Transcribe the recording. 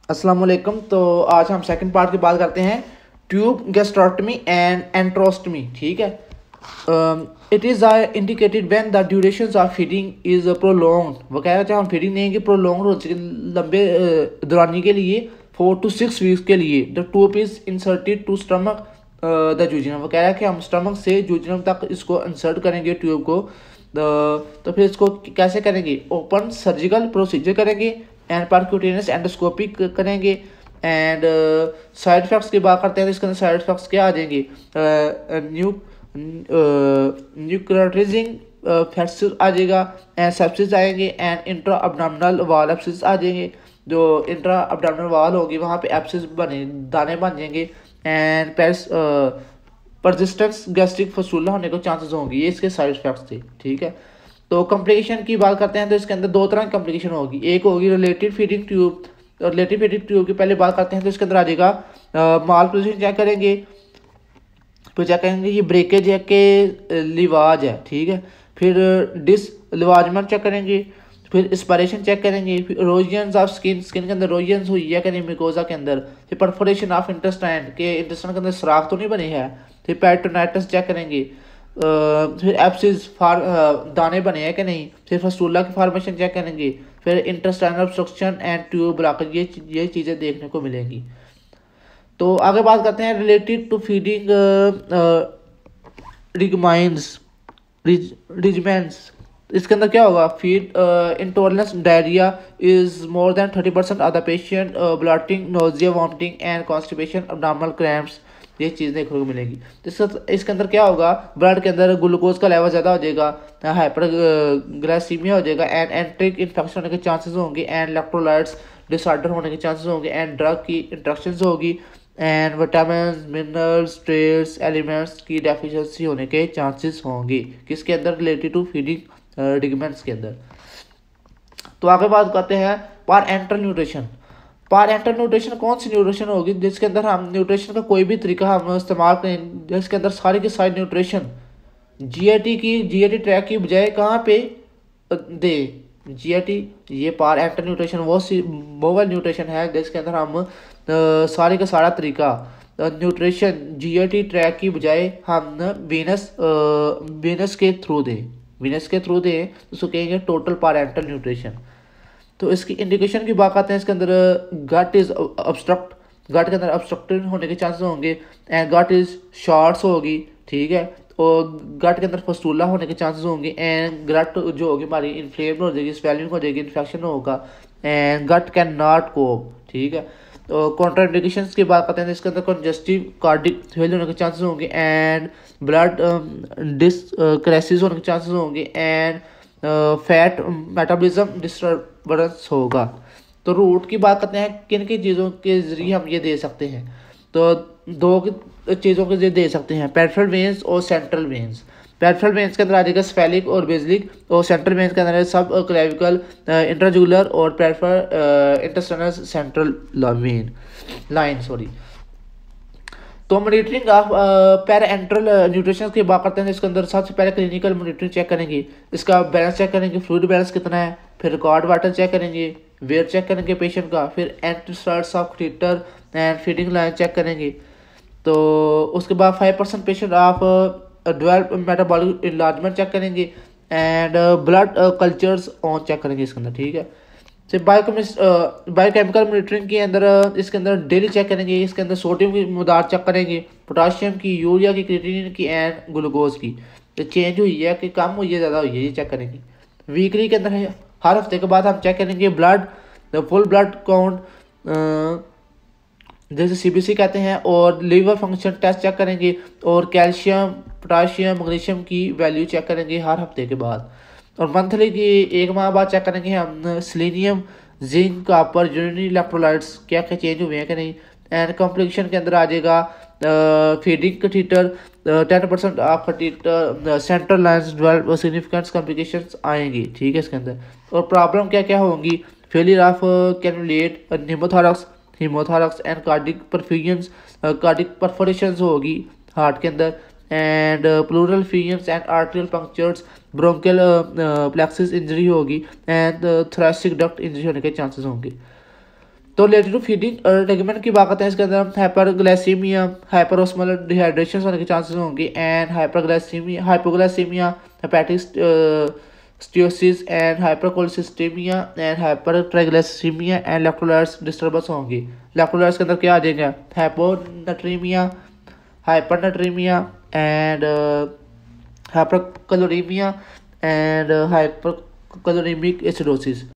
अस्सलाम वालेकुम। तो आज हम सेकंड पार्ट की बात करते हैं, ट्यूब गैस्ट्रोटमी एंड एंट्रोस्टमी। ठीक है। It is indicated when the duration of feeding is prolong. वो कह रहा है हम फीडिंग देंगे प्रोलॉन्ग हो सके, लंबे दौरानी के लिए 4 to 6 वीक्स के लिए। The tube is inserted to stomach the jejunum. वो कह रहा है कि हम स्टमक से जूजिनम तक इसको इंसर्ट करेंगे ट्यूब को। तो फिर इसको कैसे करेंगे? ओपन सर्जिकल प्रोसीजर करेंगे एंड परक्यूटेनियस एंडोस्कोपी करेंगे। एंड साइड इफेक्ट्स की बात करते हैं तो इसके अंदर साइड इफेक्ट्स क्या आ जाएंगे? न्यूक्लियराइजिंग फैक्ट्स आ जाएगा, एंड सेप्सिस आएंगे, and intra abdominal wall abscess आ जाएंगे। जो इंट्रा अब्डोमिनल वाल होगी वहाँ पे एप्सिस बने, दाने बन जाएंगे। एंड परसिस्टेंस गैस्ट्रिक फसूला होने के चांसेस होंगे। ये इसके साइड इफेक्ट्स थे। ठीक है। तो कॉम्प्लिकेशन की बात करते हैं तो इसके अंदर दो तरह की कॉम्प्लिकेशन होगी। एक होगी related feeding tube. Related feeding tube की पहले बात करते हैं तो इसके अंदर आ जाएगा माल पोजिशन चेक करेंगे, फिर चेक करेंगे ये ब्रेकेज है कि लिवाज है। ठीक है। फिर डिस लिवाजमेंट चेक करेंगे, फिर इंस्पायरेशन चेक करेंगे, फिर रोजियंस ऑफ स्किन, स्किन के अंदर रोजियंस हुई है कि नहीं मिकोजा के अंदर, फिर परफोरेशन ऑफ इंटेस्टाइन के इंटेस्टाइन के अंदर सुराख तो नहीं बने हैं, फिर पेरिटोनाइटिस चेक करेंगे, फिर एप्सिस दाने बने हैं कि नहीं, फिर फस्टूला की फॉर्मेशन चेक करेंगे, फिर intestinal obstruction and tube blockage. ये चीज़ें देखने को मिलेंगी। तो आगे बात करते हैं related to feeding regimens regimens. इसके अंदर क्या होगा? Feed intolerance diarrhoea is more than 30% of the patient, bloating, nausea, vomiting and constipation, abdominal cramps. ये चीज़ देखने को मिलेगी। तो इसके अंदर क्या होगा? ब्लड के अंदर ग्लूकोज का लेवल ज़्यादा हो जाएगा, हाइपर ग्लाइसीमिया हो जाएगा, एंड एंट्रिक इन्फेक्शन होने के चांसेस होंगे, एंड इलेक्ट्रोलाइट्स डिसऑर्डर होने के चांसेस होंगे, एंड ड्रग की इंट्रैक्शंस होगी, and vitamin, minerals, trace elements की डेफिशिएंसी होने के चांसेस होंगे। किसके अंदर? रिलेटेड टू फीडिंग रिगमेंट्स के अंदर। तो आगे बात करते हैं पारेंटल न्यूट्रिशन। पारेंटल न्यूट्रिशन कौन सी न्यूट्रिशन होगी जिसके अंदर हम न्यूट्रिशन का कोई भी तरीका हम इस्तेमाल करें जिसके अंदर सारी की सारी न्यूट्रिशन जीआईटी ट्रैक की बजाय कहाँ पे दे? जीआईटी, ये पारेंटल न्यूट्रिशन वो वाली न्यूट्रिशन है जिसके अंदर हम सारे का सारा तरीका न्यूट्रिशन जीआईटी ट्रैक की बजाय हम वीनस के थ्रू दें। वीनस के थ्रू दें तो उसको कहेंगे टोटल पारेंटल न्यूट्रिशन। तो इसकी इंडिकेशन की बात करते हैं, इसके अंदर गट इज ऑब्स्ट्रक्ट, गट के अंदर ऑब्स्ट्रक्टेड होने के चांसेस होंगे, एंड गट इज शॉर्ट्स होगी। ठीक है। और गट के अंदर फस्तूला होने के चांसेस होंगे, एंड गट जो होगी हमारी इन्फ्लेम हो जाएगी, स्वेलिंग हो जाएगी, इन्फेक्शन होगा, and gut can not cope. ठीक है। तो कॉन्ट्राइंडिकेशंस की बात करते हैं तो इसके अंदर कंजस्टिव कार्डिक फेल होने के चांसेस होंगे, एंड ब्लड डिस्क्रेसिस होने के चांसेस होंगे, एंड फैट मेटाबॉलिज्म डिस्टर्बेंस होगा। तो रूट की बात करते हैं किन किन चीज़ों के जरिए हम ये दे सकते हैं। तो दो चीज़ों के जरिए दे सकते हैं, पेरिफेरल वेन्स और सेंट्रल वेन्स। पेरिफेरल वेन्स के अंदर आ जाएगा स्फेलिक और बेसिलिक, और सेंट्रल वेन्स के अंदर सब क्लेविकल, इंट्राजुगुलर और peripheral intestinal central vein line. Sorry. तो मॉनिटरिंग ऑफ पैरेंटल न्यूट्रिशन की बात करते हैं। इसके अंदर सबसे पहले क्लिनिकल मॉनिटरिंग चेक करेंगे, इसका बैलेंस चेक करेंगे, फ्लूइड बैलेंस कितना है, फिर रिकॉर्ड वाटर चेक करेंगे, वेट चेक करेंगे पेशेंट का, फिर एंटीस्टार्ट्स ऑफ टीटर एंड फीडिंग लाइन चेक करेंगे। तो उसके बाद 5% patient of develop metabolic enlargement check करेंगे, and blood cultures on check करेंगे इसके अंदर। ठीक है। तो बायोकेमिकल मॉनिटरिंग के अंदर इसके अंदर डेली चेक करेंगे, इसके अंदर सोडियम की मकदार चेक करेंगे, पोटाशियम की, यूरिया की, क्रिएटिनिन की, एंड ग्लूकोज की। तो चेंज हुई है कि कम हुई है, ज़्यादा हुई है, ये चेक करेंगे। वीकली के अंदर है, हर हफ्ते के बाद हम चेक करेंगे ब्लड, फुल ब्लड काउंट जैसे सीबीसी कहते हैं, और लीवर फंक्शन टेस्ट चेक करेंगे, और कैल्शियम, पोटाशियम, मैग्नीशियम की वैल्यू चेक करेंगे हर हफ्ते के बाद। और मंथली की 1 माह बाद चेक करेंगे हम selenium, zinc, copper, urinary electrolytes क्या क्या चेंज हुए हैं कि नहीं। एंड कॉम्प्लिकेशन के अंदर आ जाएगा feeding catheter, 10% of catheter central lines develop, significant complications आएंगी। ठीक है। इसके अंदर और प्रॉब्लम क्या क्या होंगी? Failure of cannulate, pneumothorax, haemothorax, and cardiac perfusions, cardiac perforations होगी हार्ट के अंदर, and pleural fusions and arterial punctures, bronchial plexus injury होगी, एंड थोरेसिक डक्ट इंजरी होने के चांसेस होंगे। तो रिलेटेड टू फीडिंग रेगिमेंट की बात करते हैं, इसके अंदर हम हाइपरग्लाइसीमिया, हाइपरोस्मोलर डिहाइड्रेशन होने के चांसेस होंगे, and hyperglycaemia, hypoglycaemia, hepatic steatosis and hypercholesterolaemia and hypertriglyceridaemia and electrolytes disturbance होंगी। इलेक्ट्रोलाइट्स के अंदर क्या आ जाएगा? Hyponatraemia, hypernatraemia and hyperchloraemia and hyperchloraemic acidosis.